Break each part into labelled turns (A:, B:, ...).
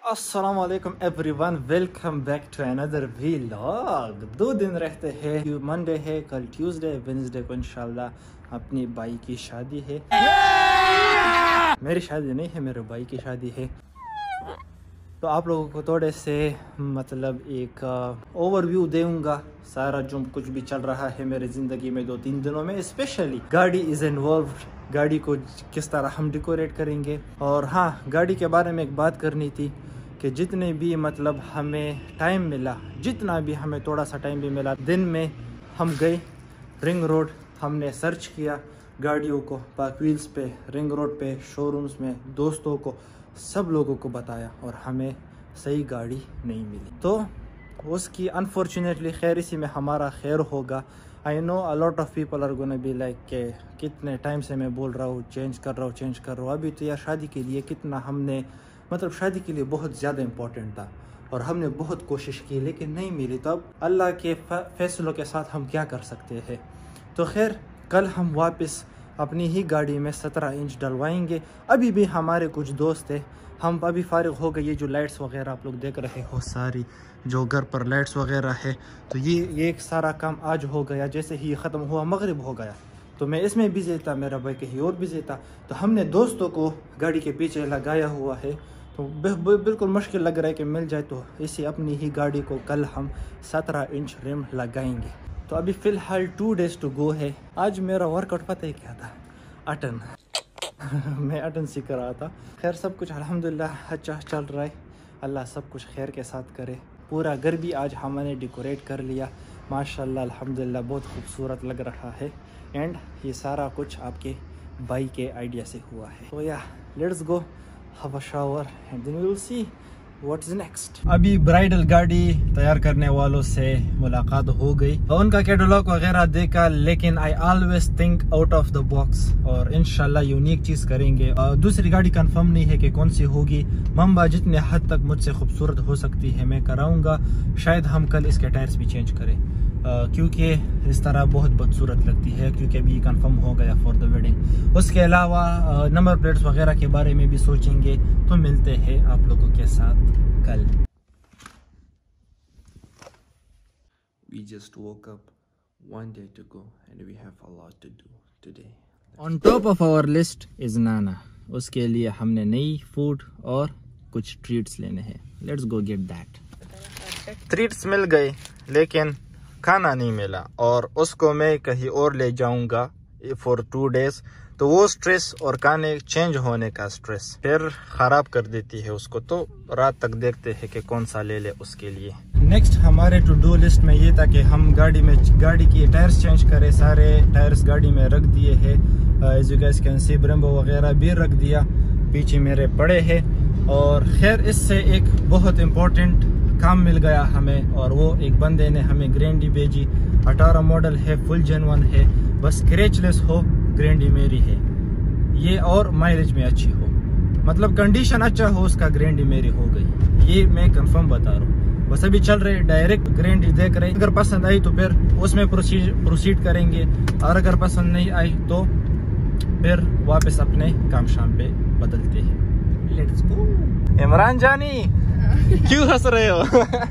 A: अस्सलाम वालेकुम everyone, welcome back to another vlog. 2 दिन रहते हैं, मंडे है, कल ट्यूसडे, वेडनेसडे को इंशाल्लाह अपनी भाई की शादी है। मेरी शादी नहीं है, मेरे भाई की शादी है। तो आप लोगों को थोड़े से मतलब एक ओवरव्यू दूंगा सारा जो कुछ भी चल रहा है मेरी ज़िंदगी में 2-3 दिनों में। स्पेशली गाड़ी इज़ इन्वॉल्व, गाड़ी को किस तरह हम डेकोरेट करेंगे। और हाँ, गाड़ी के बारे में एक बात करनी थी कि जितने भी मतलब हमें टाइम मिला, जितना भी हमें थोड़ा सा टाइम भी मिला, दिन में हम गए रिंग रोड, हमने सर्च किया गाड़ियों को पार्क व्हील्स पे, रिंग रोड पे, शोरूम्स में, दोस्तों को, सब लोगों को बताया और हमें सही गाड़ी नहीं मिली। तो उसकी अनफॉर्चुनेटली खैर इसी में हमारा खैर होगा। I know a lot of people are gonna be like के कितने टाइम से मैं बोल रहा हूँ चेंज कर रहा हूँ। अभी तो यार शादी के लिए कितना हमने मतलब शादी के लिए बहुत ज़्यादा इम्पोर्टेंट था और हमने बहुत कोशिश की लेकिन नहीं मिली। तो अब अल्लाह के फैसलों के साथ हम क्या कर सकते हैं। तो खैर कल हम वापस अपनी ही गाड़ी में 17 इंच डलवाएंगे। अभी भी हमारे कुछ दोस्त हैं, हम अभी फारिग हो गए। ये जो लाइट्स वगैरह आप लोग देख रहे हो, सारी जो घर पर लाइट्स वगैरह है, तो ये एक सारा काम आज हो गया। जैसे ही ख़त्म हुआ मगरिब हो गया, तो मैं इसमें बिजी था, मेरा भाई कहीं और बिजी था। तो हमने दोस्तों को गाड़ी के पीछे लगाया हुआ है, तो बिल्कुल मुश्किल लग रहा है कि मिल जाए। तो इसी अपनी ही गाड़ी को कल हम 17 इंच रिम लगाएंगे। तो अभी फ़िलहाल 2 डेज़ टू गो है। आज मेरा वर्कआउट पता ही क्या था, अटन मैं अटन सीख रहा था। खैर सब कुछ अल्हम्दुलिल्लाह अच्छा चल रहा है, अल्लाह सब कुछ खैर के साथ करे। पूरा घर भी आज हमने डेकोरेट कर लिया माशाल्लाह, अल्हम्दुलिल्लाह बहुत खूबसूरत लग रहा है। एंड ये सारा कुछ आपके भाई के आइडिया से हुआ है। तो या let's go have a shower and then we will see what is next. अभी ब्राइडल गाड़ी तैयार करने वालों से मुलाकात हो गई, उनका कैटलॉग वगैरह देखा, लेकिन I always think out of the box और इंशाल्लाह यूनिक चीज करेंगे। दूसरी गाड़ी कंफर्म नहीं है कि कौन सी होगी। मम्बा जितने हद तक मुझसे खूबसूरत हो सकती है मैं कराऊंगा। शायद हम कल इसके टायर्स भी चेंज करें क्योंकि इस तरह बहुत बदसूरत लगती है, क्योंकि अभी कंफर्म हो गया फॉर द वेडिंग। उसके अलावा नंबर प्लेट्स वगैरह के बारे में भी सोचेंगे। तो मिलते हैं आप लोगों के साथ कल।
B: We just woke up, one day to go and we have a lot to do today.
A: On top of our list is नाना। उसके लिए हमने नई फूड और कुछ ट्रीट्स लेने हैं। Let's go get that. Treats मिल गए लेकिन खाना नहीं मिला और उसको मैं कहीं और ले जाऊंगा फॉर 2 डेज। तो वो स्ट्रेस और खाने चेंज होने का स्ट्रेस फिर खराब कर देती है उसको। तो रात तक देखते हैं कि कौन सा ले ले उसके लिए। नेक्स्ट हमारे टू डू लिस्ट में ये था कि हम गाड़ी की टायर्स चेंज करें। सारे टायर्स गाड़ी में रख दिए हैं, as you guys can see Brembo वगैरह भी रख दिया, पीछे मेरे पड़े हैं। और खैर इससे एक बहुत इम्पोर्टेंट काम मिल गया हमें, और वो एक बंदे ने हमें ग्रैंडी भेजी। 18 मॉडल है, फुल जेन्युइन है, बस स्क्रैचलेस हो, ग्रैंडी मेरी है ये, और माइलेज में अच्छी हो, मतलब कंडीशन अच्छा हो उसका, ग्रैंडी मेरी हो गई। ये मैं कंफर्म बता रहा हूँ। बस अभी चल रहे डायरेक्ट ग्रैंडी देख रहे। अगर पसंद आई तो फिर उसमें प्रोसीड करेंगे, और अगर पसंद नहीं आई तो फिर वापस अपने काम शाम पे बदलते हैं। लेट्स गो। इमरान जानी क्यों हंस रहे हो?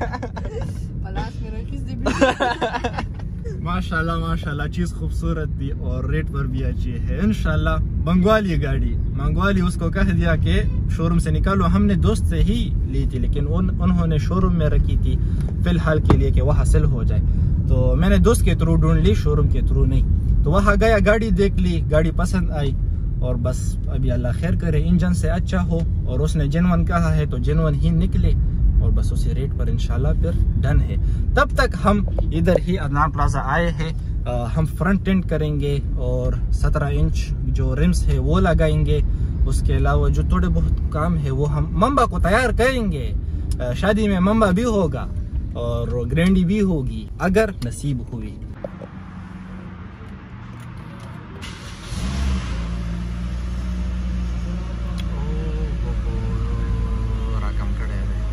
A: माशाल्लाह माशाल्लाह, चीज खूबसूरत भी और रेट पर भी अच्छी है। इंशाल्लाह मंगवाली गाड़ी मंगवाली, उसको कह दिया कि शोरूम से निकालो। हमने दोस्त से ही ली थी लेकिन उन्होंने शोरूम में रखी थी फिलहाल के लिए कि वह हासिल हो जाए। तो मैंने दोस्त के थ्रू ढूंढ ली, शोरूम के थ्रू नहीं। तो वहाँ गया, गाड़ी देख ली, गाड़ी पसंद आई, और बस अभी अल्लाह खैर करे इंजन से अच्छा हो, और उसने जेन्युइन कहा है तो जेन्युइन ही निकले, और बस उसी रेट पर इंशाल्लाह फिर डन है। तब तक हम इधर ही अदनान प्लाजा आए हैं। हम फ्रंट एंड करेंगे और 17 इंच जो रिम्स है वो लगाएंगे। उसके अलावा जो थोड़े बहुत काम है वो हम मम्बा को तैयार करेंगे। शादी में मम्बा भी होगा और ग्रैंडी भी होगी अगर नसीब हुई।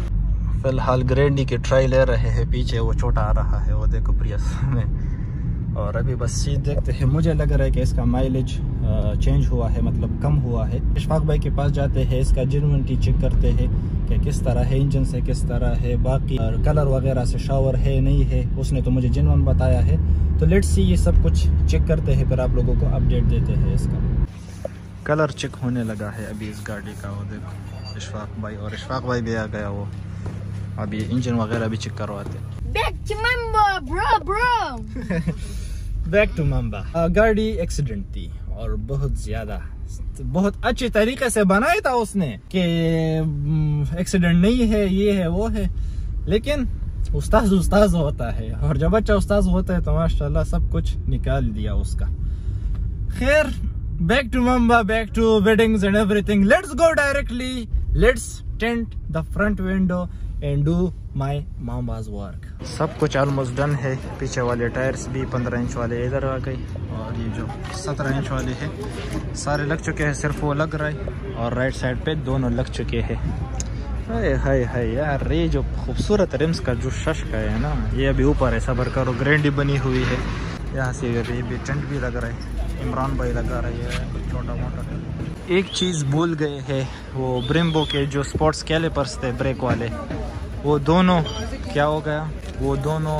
A: फिलहाल ग्रैंडी की ट्राई ले रहे हैं, पीछे वो छोटा आ रहा है, वो देखो प्रियस में। और अभी बस सीट देखते हैं। मुझे लग रहा है कि इसका माइलेज चेंज हुआ है, मतलब कम हुआ है। इशफाक भाई के पास जाते हैं, इसका जेन्युइनिटी चेक करते हैं कि किस तरह है, इंजन से किस तरह है, बाकी कलर वगैरह से शावर है नहीं है। उसने तो मुझे जेन्युइन बताया है। तो लेट्स सी, ये सब कुछ चेक करते हैं, फिर आप लोगों को अपडेट देते हैं। इसका कलर चेक होने लगा है अभी इस गाड़ी का। वो देखो इशफाक भाई, और इशफाक भाई भी आ गया। वो अभी इंजन वगैरह भी चेक करवाते हैं।
C: Back to Mamba, bro.
A: Back to Mamba. गाड़ी एक्सीडेंट थी और बहुत ज्यादा, बहुत अच्छे तरीके से बनाया था उसने कि एक्सीडेंट नहीं है, ये है वो है, लेकिन उस्ताद होता है, और जब अच्छा उस्ताद होता है तो माशाल्लाह सब कुछ निकाल दिया उसका। खैर, back to Mamba, back to weddings and everything. Let's go directly, let's tent the front window and do my मामा's वर्क। सब कुछ ऑलमोस्ट डन है। पीछे वाले टायर्स भी 15 इंच वाले इधर आ गए, और ये जो 17 इंच वाले हैं सारे लग चुके हैं, सिर्फ वो लग रहा है, और राइट साइड पे दोनों लग चुके हैं। हाय हाय हाय यार, ये जो खूबसूरत रिम्स का जो शश है ना, ये अभी ऊपर है, सबर करो, ग्रैंडी बनी हुई है। यहाँ से ये भी टेंट भी लग रहा है, इमरान भाई लगा रही है छोटा मोटा। एक चीज़ भूल गए हैं, वो ब्रेम्बो के जो स्पोर्ट्स कैलिपर्स थे ब्रेक वाले, वो दोनों क्या हो गया, वो दोनों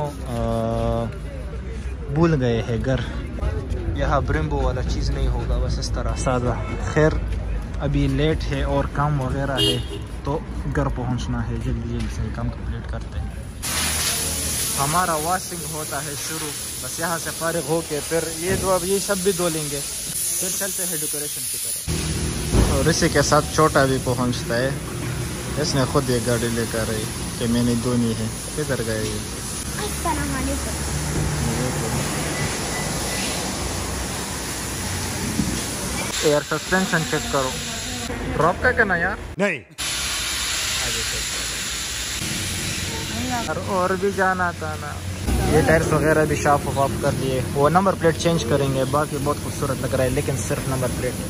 A: भूल गए हैं घर। यहाँ ब्रेम्बो वाला चीज़ नहीं होगा, बस इस तरह सादा। खैर, अभी लेट है और काम वगैरह है, तो घर पहुंचना है, जल्दी जल्दी से काम कंप्लीट करते हैं। हमारा वॉशिंग होता है शुरू, बस यहाँ से फारिग हो के फिर ये दो, अब ये सब भी धो लेंगे, फिर चलते हैं डेकोरेशन की तरफ। और इसी के साथ छोटा भी पहुंचता है। इसने खुद ये गाड़ी लेकर आई कि मैंने धोनी है। किधर गए ये? एयर सस्पेंशन चेक करो, ड्रॉप का करना यार नहीं। और भी जाना था ना। ये टायर्स वगैरह भी साफ वाफ कर दिए। वो नंबर प्लेट चेंज करेंगे, बाकी बहुत खूबसूरत लग रहा है, लेकिन सिर्फ नंबर प्लेट।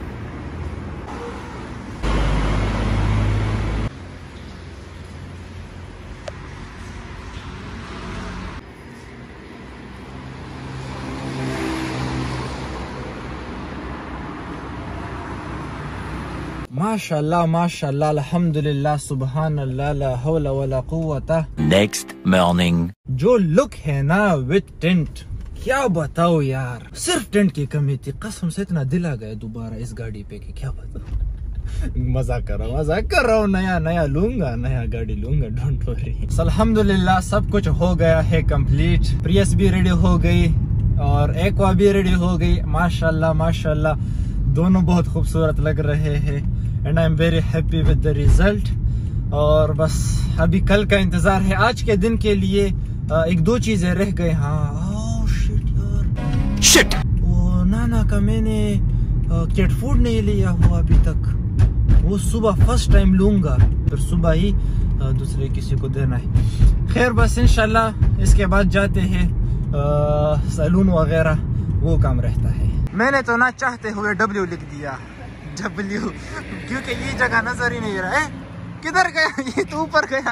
A: माशाल्लाह माशाल्लाह, अल्हम्दुलिल्लाह, सुबहान अल्लाह, ला हौला वला कुव्वता।
D: नेक्स्ट मॉर्निंग
A: जो लुक है ना विद टेंट, क्या बताओ यार, सिर्फ टेंट की कमी थी। कसम से इतना दिल आ गया दोबारा इस गाड़ी पे कि क्या बताओ। मजाक कर रहा हूँ, नया लूंगा, नया गाड़ी लूंगा, डोंट वरी। अल्हम्दुलिल्लाह सब कुछ हो गया है कंप्लीट। प्रियस भी रेडी हो गई और एक्वा भी रेडी हो गई। माशाल्लाह माशाल्लाह, दोनों बहुत खूबसूरत लग रहे हैं, and I am very happy with the result. और बस अभी कल का इंतजार है। आज के दिन के लिए एक दो चीजें रह गए। हाँ, शिट, वो नाना का मैंने कैट फूड नहीं लिया हुआ अभी तक, वो सुबह फर्स्ट टाइम लूंगा, फिर सुबह ही दूसरे किसी को देना है। खैर, बस इंशाल्लाह इसके बाद जाते हैं सैलून वगैरह, वो काम रहता है। मैंने तो ना चाहते हुए W लिख दिया, W, क्योंकि ये जगह नजर ही नहीं रहा है। किधर गया ये, तो ऊपर गया।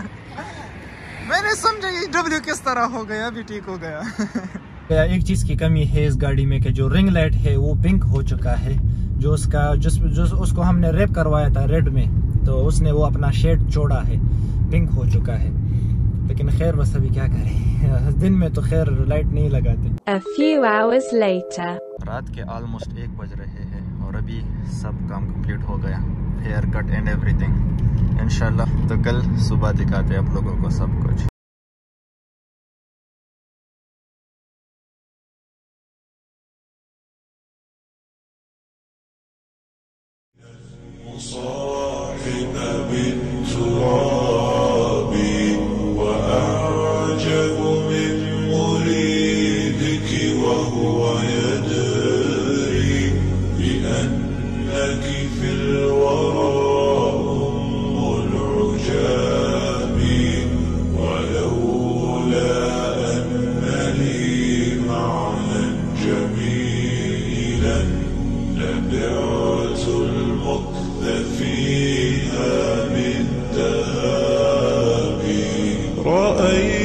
A: मैंने समझा ये W किस तरह हो गया, अभी ठीक हो गया। एक चीज की कमी है इस गाड़ी में कि जो रिंग लाइट है वो पिंक हो चुका है। जो उसको हमने रैप करवाया था रेड में, तो उसने वो अपना शेड छोड़ा है, पिंक हो चुका है। लेकिन खैर, बस अभी क्या करें, दिन में तो खैर लाइट नहीं लगाते।
E: A few hours later.
A: रात के ऑलमोस्ट 1 बज रहे हैं और अभी सब काम कंप्लीट हो गया, हेयर कट एंड एवरीथिंग। इंशाल्लाह तो कल सुबह दिखाते हैं आप लोगों को सब कुछ।
F: رأيت